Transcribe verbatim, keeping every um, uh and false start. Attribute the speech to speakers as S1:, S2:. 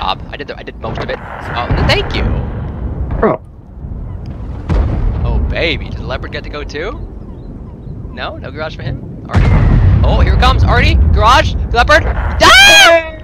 S1: job. I did the, I did most of it. Oh, thank you.
S2: Oh.
S1: Oh, baby. Does the leopard get to go too? No? No garage for him? Artie? Oh, here it comes. Artie, garage, leopard. Die!